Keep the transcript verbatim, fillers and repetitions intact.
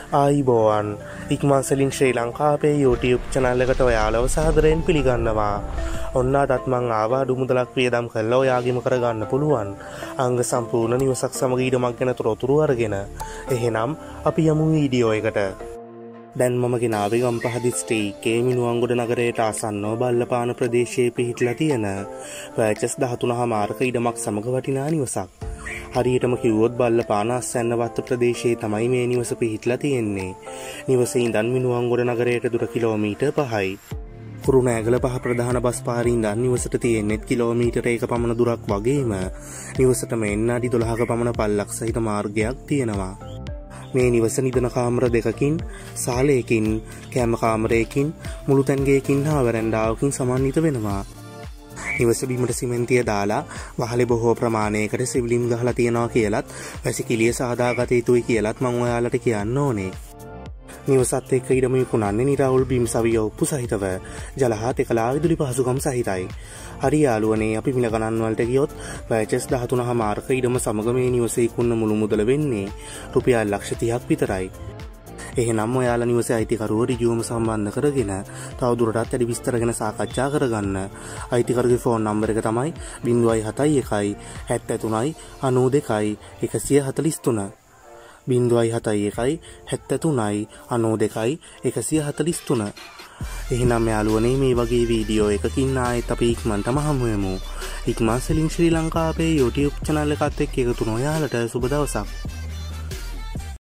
ආයිබෝවන් ඉක්මන් සෙලින් ශ්‍රී ලංකාවේ YouTube channel එකට ඔයාලව සාදරයෙන් පිළිගන්නවා. ඔන්න අදත් මං ආවා අඩු මුදලක් වියදම් කරලා ඔයාගෙම කරගන්න පුළුවන් අංග සම්පූර්ණ නිවසක් සමග ඊඩමක් ගැන තොරතුරු අරගෙන. එහෙනම් අපි යමු වීඩියෝ එකට. දැන් මම ගෙනාවේ ගම්පහ දිස්ත්‍රික්කයේ මිනුවන්ගොඩ නගරයට ආසන්නව බල්ලපාන ප්‍රදේශයේ පිහිටලා තියෙන වැචස් දහතුන හමාරක ඊඩමක් සමග වටිනා නිවසක්. හරියටම කිව්වොත් බල්ලපාන අස්සන්නවත්ත ප්‍රදේශයේ තමයි මේ නිවස පිහිටලා තියෙන්නේ. නිවසේ ඉඳන් මිනුවන්ගොඩ නගරයට දුර කිලෝමීටර් පහයි. කුරුණෑගල පහ ප්‍රධාන බස් පාරේ ඉඳන් නිවසට තියෙන්නේ කිලෝමීටර එක පමණ දුරක් වගේම නිවසටම එන්න අඩි දොළහක පමණ පල්ලක් සහිත මාර්ගයක් තියෙනවා. මේ නිවස නිදන කාමර දෙකකින්, සාලයකින්, කෑම කාමරයකින්, මුළු තැන්ගයකින් හා වරැන්ඩාවකින් සමන්විත වෙනවා. නිවස බිමට සිමෙන්තිය දාලා වහලේ බොහෝ ප්‍රමාණයකට සිවිලිම් ගහලා තියනවා කියලත් වැසිකිළිය සාදාගත යුතුයි කියලත් මම ඔයාලට කියන්න ඕනේ. නිවසත් එක්ක ඉඩම විකුණන්නේ නිරවුල් බිම් සවිය ඔප්පු සහිතව ජල හා තෙකලා විදුලි පහසුකම් සහිතයි. හරි යාළුවනේ, අපි මිල ගණන් වලට ගියොත් වැචස් දහතුන හමාරක ඉඩම සමග මේ නිවසේ ඉක්ුණ මුළු මුදල වෙන්නේ රුපියල් ලක්ෂ තිහක් විතරයි. එහෙනම් ඔයාලා නිවසේ අයිතිකරුවෝ ඍජුවම සම්බන්ධ කරගෙන තවදුරටත් වැඩි විස්තර ගැන සාකච්ඡා කරගන්න. අයිතිකරුගේ ෆෝන් නම්බර එක තමයි ज़ीरो सात एक एक सात तीन नौ दो एक चार तुन ज़ीरो सात एक एक सात तीन नौ दो एक चार तुन. එහෙනම් යාළුවනේ, මේ වගේ වීඩියෝ එකකින් ආයෙත් අපි ඉක්මනටම හමු වෙමු. ඉක්මන් සෙලින් ශ්‍රී ලංකාවේ YouTube channel එකත් එක්ක එකතු වෙන ඔයාලට සුබ දවසක්.